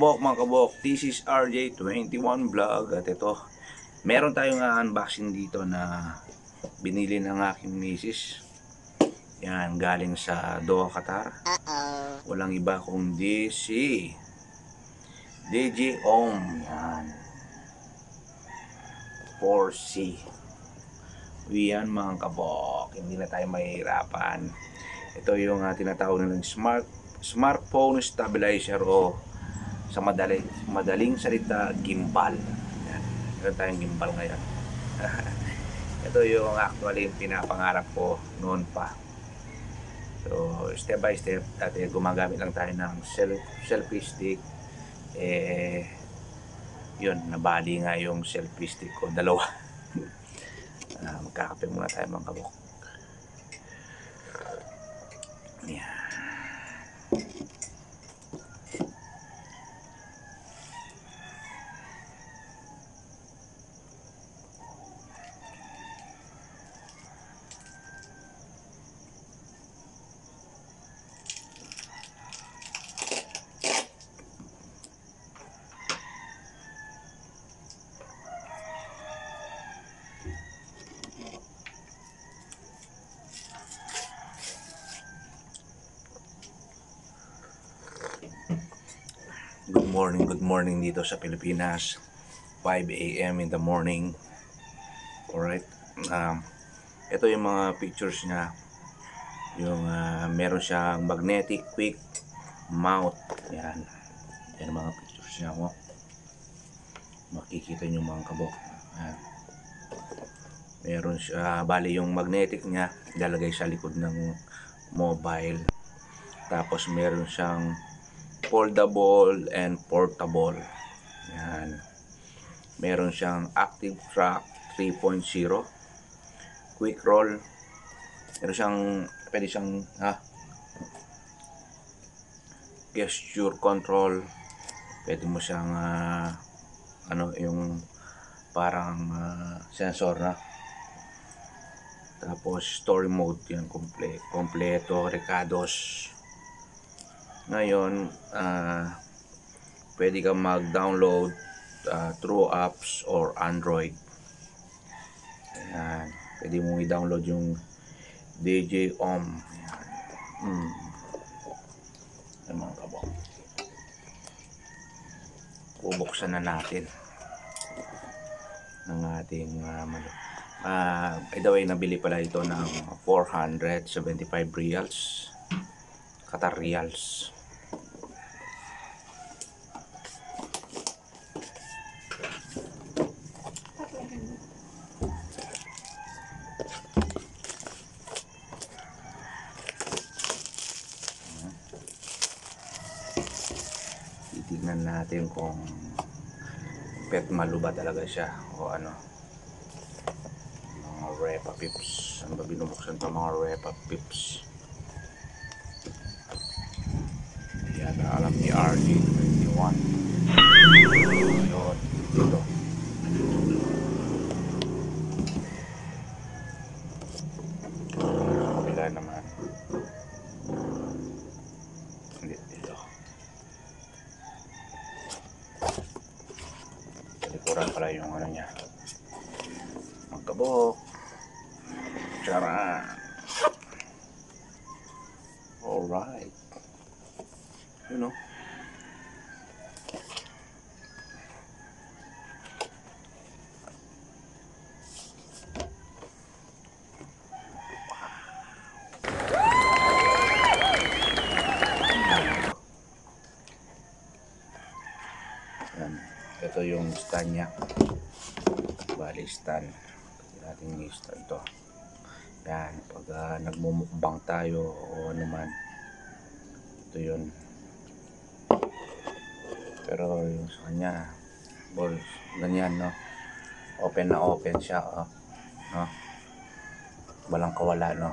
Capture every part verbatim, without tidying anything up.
kabok mga kabok, this is R J twenty-one Vlog. At ito, meron tayong unboxing dito na binili ng aking misis. Yan, galing sa Doha, Qatar. Walang iba kundi si D J Om. Yan, four C. Yan mga kabok, hindi na tayo mahihirapan. Ito yung uh, tinatawag nilang smart smartphone stabilizer o sa madali, madaling salita, gimbal. Yan. Meron tayong gimbal ngayon. Ito yung actually yung pinapangarap ko noon pa. So step by step, dati gumagamit lang tayo ng self, selfie stick. Eh yun, nabali nga yung selfie stick ko, dalawa. uh, magkakape muna tayo mga kabok. Yan. Good morning, good morning dito sa Pilipinas. five A M in the morning. Alright. Um, ito yung mga pictures niya. Yung uh, meron siyang magnetic quick mount. Yan. Yan mga pictures niya mo. Makikita niyo mga kabok. Yan. Meron siya, bali yung magnetic niya ilalagay sa likod ng mobile. Tapos meron siyang foldable and portable. Yan. Meron siyang active track three point oh, quick roll. Meron siyang, pwede siyang ha, gesture control. Pwede mo siyang uh, ano, yung parang uh, sensor na. Tapos story mode yan, komple kompleto, recados. Ngayon, uh, pwede kang mag-download uh, through apps or Android. Ayan. Pwede mong i-download yung D J Om. Ayan. Hmm. Ayan mga kabok. Bubuksan na natin ng ating uh, uh, by the way, nabili pala ito ng four hundred seventy-five reals, Qatar reals. Titignan natin kung pet malu ba talaga siya o ano. Mga Repa Pips. Ano ba binubuksan pa mga Repa Pips? Yan, alam ni R J twenty-one. Ayun, dito. Kabila naman. Hindi, dito. Likuran pala yung ano niya. Magkabok. Charan. Alright. You know. Yan. Ito yung stand niya. Bali stand. Pwede natin i-stand to. Yan. Pag uh, nagmumukbang tayo o ano man. Ito yun. Pero yung sa kanya, balls, ganyan, no? Open na open siya, oh. No? Walang kawala, no?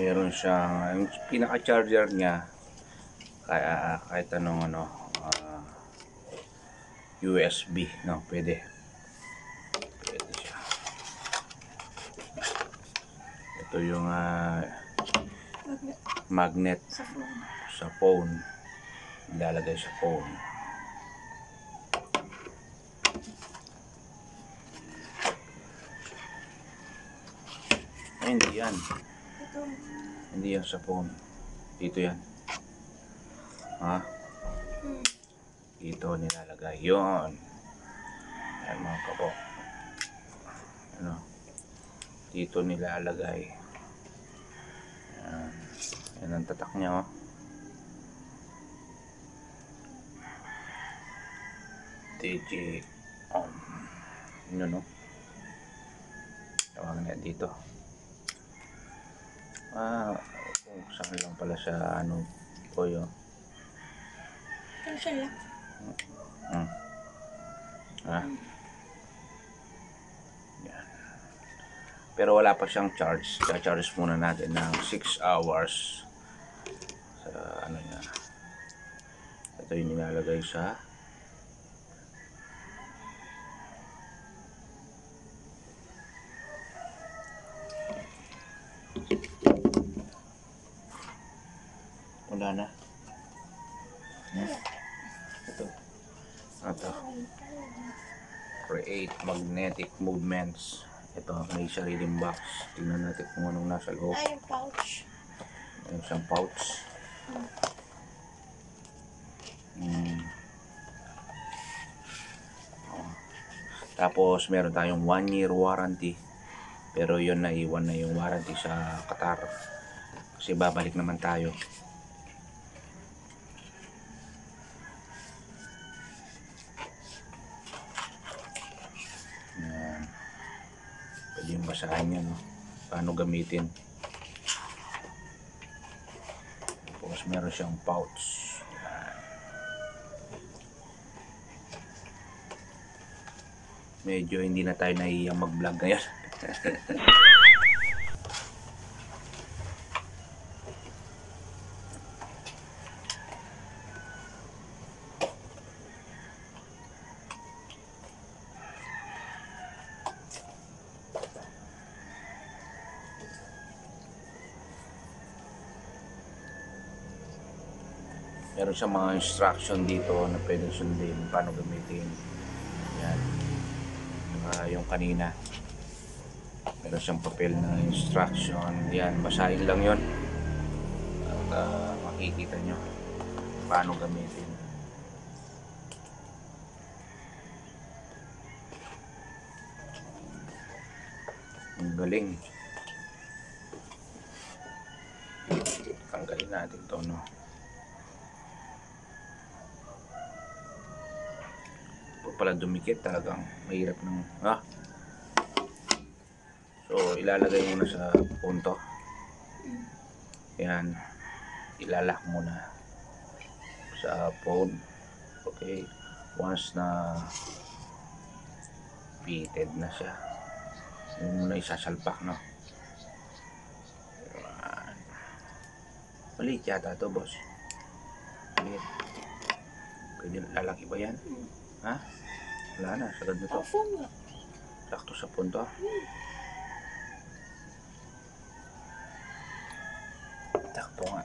meron siyang yung pinaka-charger niya, kaya kahit anong ano, uh, U S B, no, pwede. Pwede siya. Ito yung uh, magnet sa phone. Ilalagay sa phone. Ay, hindi yan. Hindi yan sa phone. Dito yan. Ha? Dito nilalagay. Yun. Ayan mga kapo. Ano? Dito nilalagay. Ayan. Ayan ang tatak niya, oh. D J O M. Yun, oh. Tawag na dito. Ah, kung saan lang pala sa ano po yun. Ano siya lang? Hmm. Ah. Yan. Pero wala pa siyang charge. Cha-charge muna natin ng six hours. Sa ano niya. Ito yung nilalagay sa wala na. Hmm? Ito. Ito. Create magnetic movements. Ito, may sariling box. Tingnan natin kung anong nasa loob. Ay, yung pouch. May isang pouch. Hmm. Oh. Tapos, meron tayong one year warranty. Pero yun, naiwan na yung warranty sa Qatar. Kasi babalik naman tayo. Yan. Pwede yung basahin yan, no? Paano gamitin. Tapos meron siyang pouch. Yan. Medyo hindi na tayo nahihiyang mag-vlog ngayon. Meron siyang mga instruction dito na pwedeng sundin paano gamitin. Yan. Uh, yung kanina meron siyang papel na instruction. Yan, basahin lang yon at uh, makikita nyo paano gamitin. Ang galing. Tanggalin natin to, no? Pala dumikit, talagang mahirap ng ah. So ilalagay muna sa punto. Yan, ilalak muna sa phone. Okay, once na fitted na siya, yun muna isasalpak, no? Yan. Maliit yata to, boss. Maliit. Pwede lalaki ba yan? Ha? Wala na, sagad na to. Sakto sa punto. Sakto nga.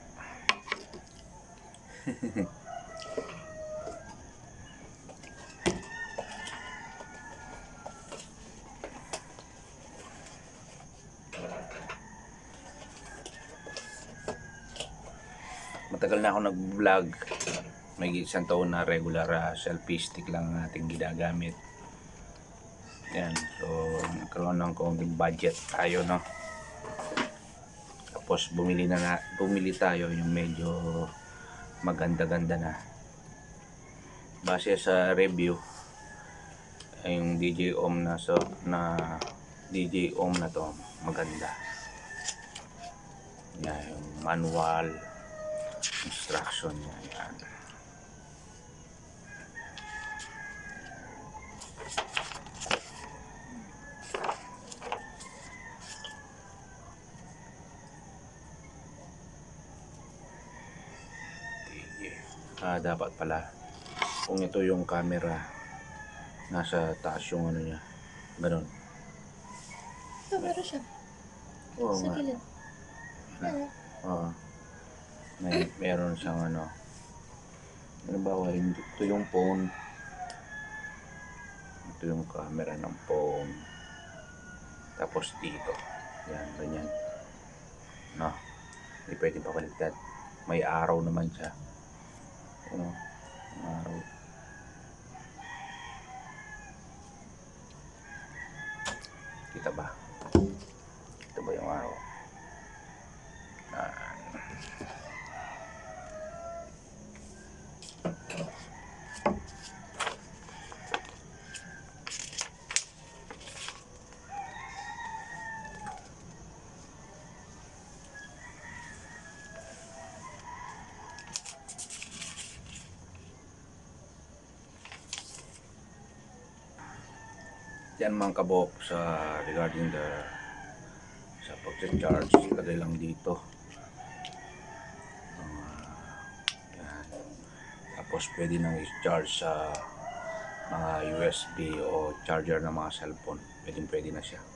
Matagal na ako nag-vlog. May isang taon na regular uh, selfie stick lang ang ating ginagamit. Yan. So, nagkaroon ng konting budget tayo, no? Tapos, bumili na, na bumili tayo yung medyo maganda-ganda na. Base sa review, yung D J O M na, so, na D J O M na to, maganda. Yan, yung manual instruction niya. Yan. Ah, dapat pala kung ito yung camera, nasa taas yung ano niya, ganun. Ito, meron siya. Oo Sa nga. gilid. Ano? Oo. May meron siyang ano. Ano ba, hindi ito yung phone. Ito yung camera ng phone. Tapos dito. Yan, ganyan. No. Hindi pwedeng papaligtad. May araw naman siya. Ano? Araw. Kita ba? Kita ba yung araw? Ah. Yan mga kabok sa regarding the sa pag-charge, ilagay lang dito. Uh, yan. Tapos pwede nang i-charge sa mga U S B o charger ng mga cellphone. Pwede pwede na siya.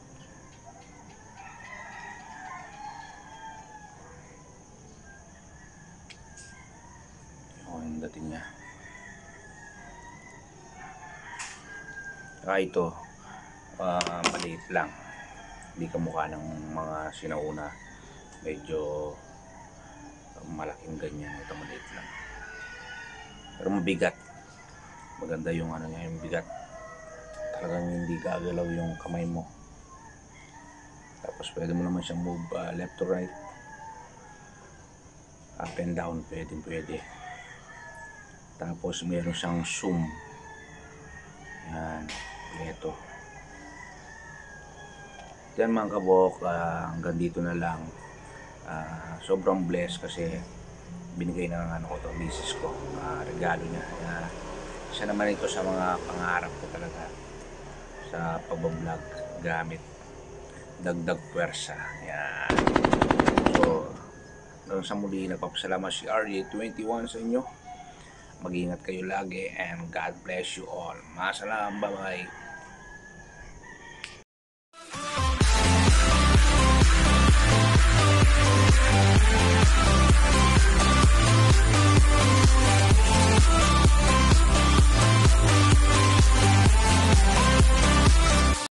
Yung dating niya. Saka ito, uh, maliit lang. Hindi kamukha ng mga sinauna. Medyo malaking ganyan. Ito maliit lang. Pero mabigat. Maganda yung ano niya, yung bigat. Talagang hindi gagalaw yung kamay mo. Tapos pwede mo naman siyang move uh, left to right. Up and down, pwede pwede. Tapos meron siyang zoom. Yan. Ito. Yan mga kabok, uh, hanggang dito na lang. Uh, sobrang blessed kasi binigay ng ano ko to, misis ko, uh, regalo niya. Uh, isa naman ito sa mga pangarap ko talaga sa pagbablog gamit dagdag pwersa. Yan. So, hanggang sa muli, nagpapasalamat si R J twenty-one sa inyo. Mag-ingat kayo lagi and God bless you all. Masalam, bye bye.